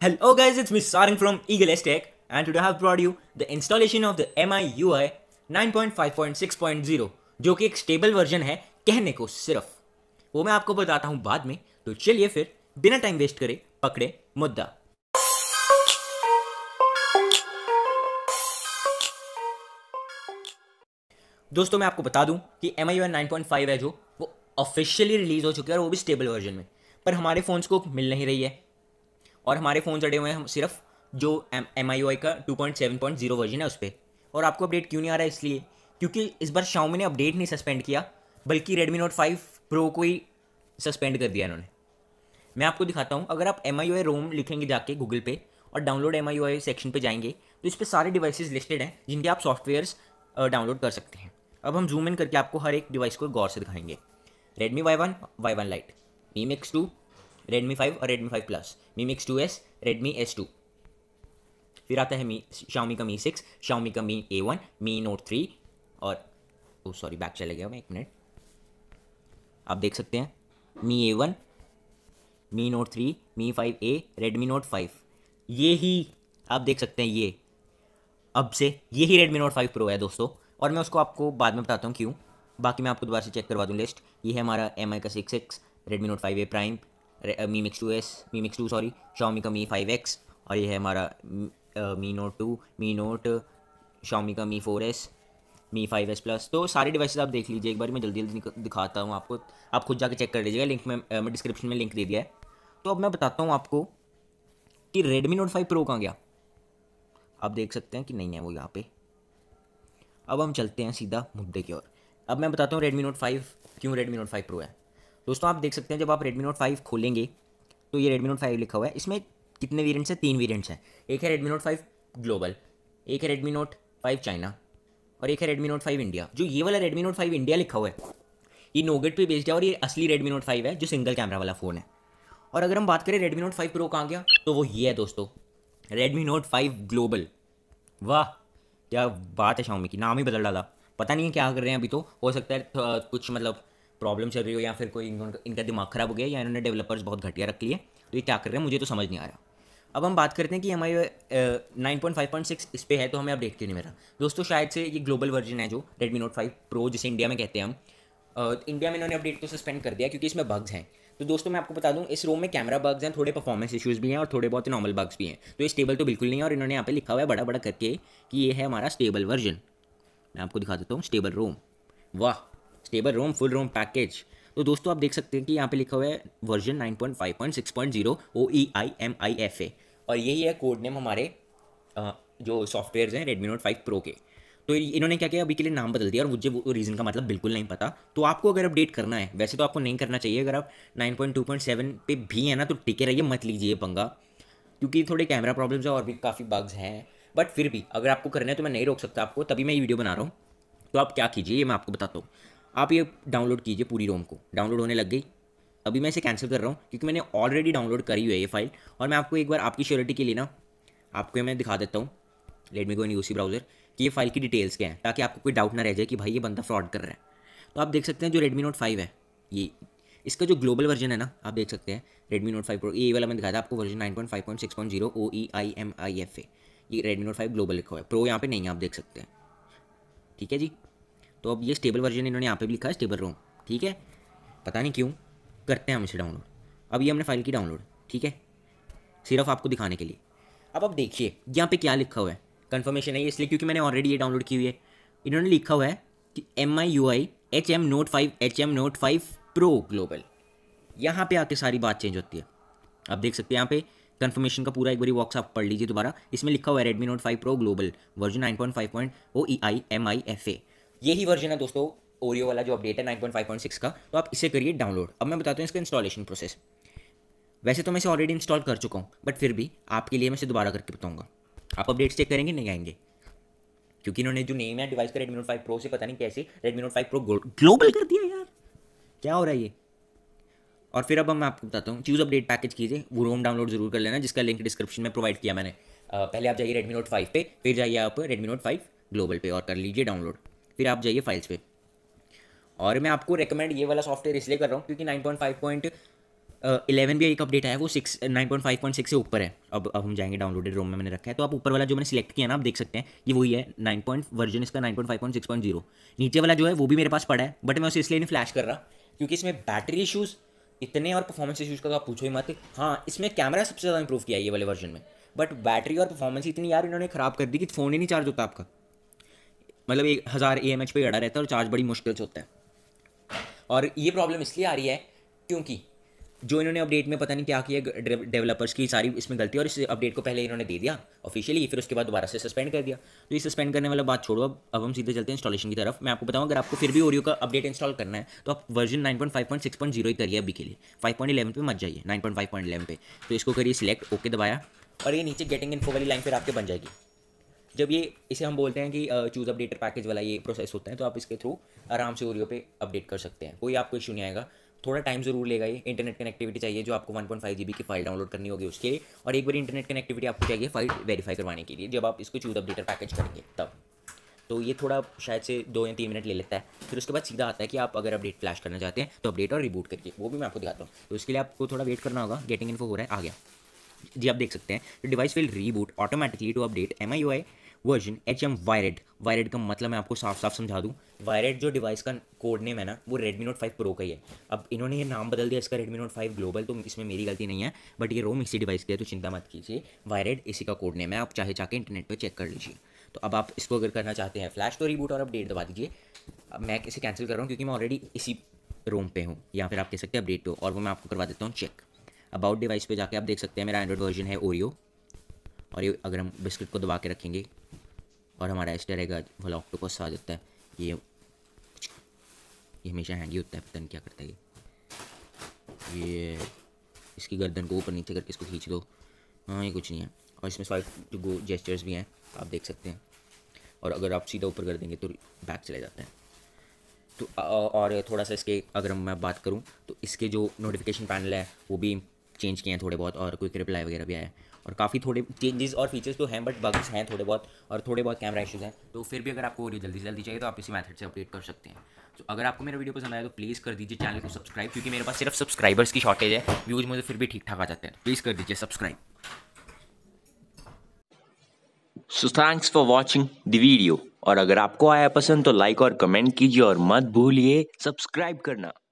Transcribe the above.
Hello guys, it's me Sarang from Eagle Tech and today I have brought you the installation of the MIUI 9.5.6.0 जो कि एक stable version है कहने को सिर्फ, वो मैं आपको बताता हूँ बाद में। तो चलिए फिर बिना टाइम वेस्ट करे पकड़े मुद्दा। दोस्तों मैं आपको बता दूं कि MIUI 9.5 है जो वो ऑफिशियली रिलीज़ हो चुकी है और वो भी स्टेबल वर्जन में, पर हमारे फ़ोन्स को मिल नहीं रही है और हमारे फ़ोन चढ़े हुए हैं हम सिर्फ जो MIUI का 2.7.0 वर्जन है उस पर। और आपको अपडेट क्यों नहीं आ रहा है? इसलिए क्योंकि इस बार Xiaomi ने अपडेट नहीं सस्पेंड किया बल्कि Redmi Note 5 Pro को ही सस्पेंड कर दिया इन्होंने। मैं आपको दिखाता हूँ, अगर आप MIUI रोम लिखेंगे जाके गूगल पे और डाउनलोड MIUI सेक्शन पे जाएंगे तो इस पर सारे डिवाइसेस लिस्टेड हैं जिनके आप सॉफ्टवेयर्स डाउनलोड कर सकते हैं। अब हम जूम इन करके आपको हर एक डिवाइस को गौर से दिखाएंगे। Redmi Y1 Y1 Lite, Mi Mix 2, Redmi 5 और Redmi 5 Plus, Mi Mix 2S, Redmi S2, फिर आता है Xiaomi का Mi 6, Xiaomi का Mi A1, Mi Note 3 और सॉरी बैक चले गया मैं, एक मिनट। आप देख सकते हैं Mi A1, Mi Note 3, Mi 5A, Redmi Note 5, ये ही आप देख सकते हैं। ये अब से ये ही Redmi Note 5 Pro है दोस्तों, और मैं उसको आपको बाद में बताता हूँ क्यों। बाकी मैं आपको दोबारा से चेक करवा दूँ लिस्ट। ये है हमारा MI का 6X, Redmi Note 5A Prime, Mi Mix 2S, Mi Mix 2 sorry, Xiaomi का Mi 5X, और ये है हमारा Mi Note 2, Mi Note, Xiaomi का Mi 4S, Mi 5S Plus। तो सारे डिवाइसेस आप देख लीजिए एक बार, मैं जल्दी जल्दी दिखाता हूँ आपको, आप खुद जाके चेक कर लीजिएगा। लिंक में मैं डिस्क्रिप्शन में लिंक दे दिया है। तो अब मैं बताता हूँ आपको कि Redmi Note 5 Pro कहाँ गया। आप देख सकते हैं कि नहीं है वो यहाँ पे। अब हम चलते हैं सीधा मुद्दे की ओर। अब मैं बताता हूँ Redmi Note 5 क्यों Redmi Note 5 Pro है। दोस्तों आप देख सकते हैं जब आप Redmi Note 5 खोलेंगे तो ये Redmi Note 5 लिखा हुआ है। इसमें कितने वेरिएंट्स हैं? 3 वेरिएंट्स हैं। एक है Redmi Note 5 ग्लोबल, एक है Redmi Note 5 चाइना और एक है Redmi Note 5 इंडिया। जो ये वाला Redmi Note 5 इंडिया लिखा हुआ है ये नोगेट पे बेस्ड है और ये असली Redmi Note 5 है जो सिंगल कैमरा वाला फ़ोन है। और अगर हम बात करें Redmi Note 5 Pro कहाँ गया तो वो ये है दोस्तों, Redmi Note 5 ग्लोबल। वाह क्या बात है, Xiaomi की नाम ही बदल डाला। पता नहीं है क्या कर रहे हैं अभी, तो हो सकता है कुछ मतलब प्रॉब्लम चल रही हो या फिर कोई इनका दिमाग ख़राब हो गया या इन्होंने डेवलपर्स बहुत घटिया रख लिए, तो ये क्या कर रहे हैं मुझे तो समझ नहीं आ रहा। अब हम बात करते हैं कि हमारे 9.5.6 इस पर है तो हमें अपडेट क्यों नहीं मिला। दोस्तों शायद से ये ग्लोबल वर्जन है जो Redmi Note 5 Pro जिसे इंडिया में कहते हैं हम, इंडिया में इन्होंने अपडेट तो सस्पेंड कर दिया क्योंकि इसमें बग्स हैं। तो दोस्तों मैं आपको बता दूं इस रोम में कैमरा बग्स हैं, थोड़े परफॉर्मेंस इश्यूज़ भी हैं और थोड़े बहुत नॉर्मल बग्स भी हैं। तो ये स्टेबल तो बिल्कुल नहीं है और इन्होंने यहाँ पे लिखा हुआ है बड़ा बड़ा करके कि ये है हमारा स्टेबल वर्जन। मैं आपको दिखा देता हूँ स्टेबल रोम। वाह, stable ROM full ROM package. तो दोस्तों आप देख सकते हैं कि यहाँ पे लिखा हुआ है वर्जन 9.5.6.0 OEIMIFA और यही है कोड नेम हमारे जो सॉफ्टवेयर्स हैं Redmi Note 5 Pro के। तो इन्होंने क्या किया, अभी के लिए नाम बदल दिया और मुझे वो रीज़न का मतलब बिल्कुल नहीं पता। तो आपको अगर अपडेट करना है, वैसे तो आपको नहीं करना चाहिए, अगर आप 9.2.7 पे भी है ना तो टिके रहिए, मत लीजिए पंगा, क्योंकि थोड़े कैमरा प्रॉब्लम्स हैं और भी काफ़ी बग्स हैं। बट फिर भी अगर आपको करना है तो मैं नहीं रोक सकता आपको, तभी मैं ये वीडियो बना रहा हूँ। तो आप क्या कीजिए ये मैं आपको बताता हूँ। आप ये डाउनलोड कीजिए, पूरी रोम को डाउनलोड होने लग गई। अभी मैं इसे कैंसिल कर रहा हूँ क्योंकि मैंने ऑलरेडी डाउनलोड करी हुई है ये फाइल, और मैं आपको एक बार आपकी श्योरिटी के लिए ना आपको मैं दिखा देता हूँ, let me go in UC browser, कि ये फाइल की डिटेल्स क्या हैं, ताकि आपको कोई डाउट ना रह जाए कि भाई ये बंदा फ्रॉड कर रहा है। तो आप देख सकते हैं जो Redmi Note 5 है ये, इसका जो ग्लोबल वर्जन है ना आप देख सकते हैं Redmi Note 5 Pro, ये वाला मैंने दिखाया था आपको वर्जन 9.5.6.0 OEIMIFA। ये Redmi Note 5 ग्लोबल लिखा हुआ है, प्रो यहाँ पे नहीं है, आप देख सकते हैं। ठीक है जी, तो अब ये स्टेबल वर्जन इन्होंने यहाँ पे भी लिखा है स्टेबल रोम। ठीक है, पता नहीं क्यों करते हैं हम इसे डाउनलोड। अब ये हमने फाइल की डाउनलोड, ठीक है, सिर्फ आपको दिखाने के लिए। अब देखिए यहाँ पे क्या लिखा हुआ है, कंफर्मेशन है ये इसलिए क्योंकि मैंने ऑलरेडी ये डाउनलोड की हुई है। इन्होंने लिखा हुआ है कि MIUI HM Note 5 HM Note 5 Pro global. यहाँ पे आके सारी बात चेंज होती है। आप देख सकते हैं यहाँ पे कंफर्मेशन का पूरा एक बारी बॉक्स आप पढ़ लीजिए दोबारा। इसमें लिखा हुआ है Redmi Note 5 Pro global version 9.5.OEIMIFA। यही वर्जन है दोस्तों ओरियो वाला जो अपडेट है 9.5.6 का। तो आप इसे करिए डाउनलोड। अब मैं बताता हूँ इसका इंस्टॉलेशन प्रोसेस। वैसे तो मैं इसे ऑलरेडी इंस्टॉल कर चुका हूँ, बट फिर भी आपके लिए मैं इसे दोबारा करके बताऊँगा। आप अपडेट्स चेक करेंगे नहीं आएंगे, क्योंकि इन्होंने जो नेम है डिवाइस का Redmi Note 5 Pro से पता नहीं कैसे Redmi Note 5 Pro ग्लोबल कर दिया यार, क्या हो रहा है ये। और फिर अब मैं आपको बताता हूँ, चूज़ अपडेट पैकेज कीजिए, वो रोम डाउनलोड जरूर कर लेना जिसका लिंक डिस्क्रिप्शन में प्रोवाइड किया मैंने। पहले आप जाइए Redmi Note 5 पे, फिर जाइए आप Redmi Note 5 ग्लोबल पे और कर लीजिए डाउनलोड, फिर आप जाइए फाइल्स पे। और मैं आपको रिकमेंड ये वाला सॉफ्टवेयर इसलिए कर रहा हूँ क्योंकि 11 भी एक अपडेट आया, वो 9.5.6 से ऊपर है। अब हम जाएंगे डाउनलोडेड रोम में मैंने रखा है, तो आप ऊपर वाला जो मैंने सिलेक्ट किया ना, आप देख सकते हैं ये वही है, वर्जन इसका 9.5.6.0। नीचे वाला जो है वो भी मेरे पास पड़ा है, बट मैं उसे इसलिए नहीं फ्लैश कर रहा क्योंकि इसमें बैटरी इशूज़ इतने और परफॉर्मेंस इशूज़ का तो आप पूछो ही मत। हाँ, इसमें कैमरा सबसे ज़्यादा इंप्रूव किया है ये वाले वर्जन में, बट बैटरी और परफॉर्मेंस इतनी यार इन्होंने ख़राब कर दी कि फ़ोन ही नहीं चार्ज होता आपका। मतलब 1000 AMH पे अड़ा रहता है और चार्ज बड़ी मुश्किल से होता है। और ये प्रॉब्लम इसलिए आ रही है क्योंकि जो इन्होंने अपडेट में पता नहीं क्या किया, डेवलपर्स की सारी इसमें गलती, और इस अपडेट को पहले इन्होंने दे दिया ऑफिशियली, फिर उसके बाद दोबारा से सस्पेंड कर दिया। तो ये सस्पेंड करने वाला बात छोड़ो, अब हम सीधे चलते हैं इंस्टॉलेशन की तरफ। मैं आपको बताऊं, अगर आपको फिर भी ओरियो का अपडेट इंस्टॉल करना है तो आप वर्जन 9.5.6.0 ही करिए अभी के लिए, 5.11 पे मत जाइए, 9.5.11 पे। तो इसको करिए सिलेक्ट, ओके दबाया, और ये नीचे गेटिंग इन्फो वाली लाइन फिर आपके बन जाएगी। जब ये इसे हम बोलते हैं कि चूज़ अपडेटर पैकेज वाला ये प्रोसेस होता है, तो आप इसके थ्रू आराम से ओरियो पे अपडेट कर सकते हैं, कोई आपको इशू नहीं आएगा। थोड़ा टाइम ज़रूर लेगा, ये इंटरनेट कनेक्टिविटी चाहिए जो आपको 1.5 GB की फाइल डाउनलोड करनी होगी उसके लिए, और एक बार इंटरनेट कनेक्टिविटी आपको चाहिए फाइल वेरीफाई करवाने के लिए जब आप इसको चूज़ अपडेटर पैकेज करेंगे तब। तो ये थोड़ा शायद से 2 या 3 मिनट ले लेता है। फिर उसके बाद सीधा आता है कि आप अगर अपडेट फ्लैश करना चाहते हैं तो अपडेट और रिबूट करिए, वो भी मैं आपको दिखाता हूँ। तो इसके लिए आपको थोड़ा वेट करना होगा। गेटिंग इन्फो हो रहा है, आ गया जी, आप देख सकते हैं device will reboot automatically to update MIUI version HM Whyred. Whyred का मतलब मैं आपको साफ साफ समझा दूं, वायरेड जो डिवाइस का कोड नेम है ना, वो Redmi Note 5 Pro का ही है। अब इन्होंने ये नाम बदल दिया इसका Redmi Note 5 ग्लोबल, तो इसमें मेरी गलती नहीं है, बट ये रोम इसी डिवाइस की है, तो चिंता मत कीजिए। वायरेड इसी का कोड नेम है, आप चाहे जाके इंटरनेट पर चेक कर लीजिए। तो अब आप इसको अगर करना चाहते हैं फ्लैश, तो रिबूट और अपडेट दबा दीजिए। अब मैं इसे कैंसिल कर रहा हूँ क्योंकि मैं ऑलरेडी इसी रोम पे हूँ, या फिर आप कह सकते हैं अपडेट पे, और वो मैं आपको करवा देता हूँ चेक। अबाउट डिवाइस पे जाके आप देख सकते हैं मेरा एंड्रॉइड वर्जन है ओरियो, और ये अगर हम बिस्किट को दबा के रखेंगे और हमारा एस्टर रहेगा वाला ऑक्टोपस आ जाता है। ये हमेशा हैंडी होता है, पता नहीं क्या करता है ये इसकी गर्दन को ऊपर नीचे करके इसको खींच दो। हाँ, ये कुछ नहीं है, और इसमें स्वाइप टू गो जेस्चर्स भी हैं, आप देख सकते हैं, और अगर आप सीधा ऊपर कर देंगे तो बैक चला जाता है। तो और थोड़ा सा इसके अगर मैं बात करूँ तो इसके जो नोटिफिकेशन पैनल है वो भी चेंज किए हैं थोड़े बहुत, और क्विक रिप्लाई वगैरह भी आया है, और काफ़ी थोड़े चेंजेस और फीचर्स तो हैं, बट बग्स हैं थोड़े बहुत, और थोड़े बहुत कैमरा इशूज़ हैं। तो फिर भी अगर आपको जल्दी से जल्दी चाहिए तो आप इसी मेथड से अपडेट कर सकते हैं। तो अगर आपको मेरा वीडियो पसंद आया तो प्लीज़ कर दीजिए चैनल को सब्सक्राइब, क्योंकि मेरे पास सिर्फ सब्सक्राइबर्स की शॉर्टेज है, व्यूज़ मुझे फिर भी ठीक ठाक आ जाते हैं। प्लीज़ कर दीजिए subscribe. So thanks for watching the video, और अगर आपको आया पसंद तो लाइक और कमेंट कीजिए, और मत भूलिए सब्सक्राइब करना।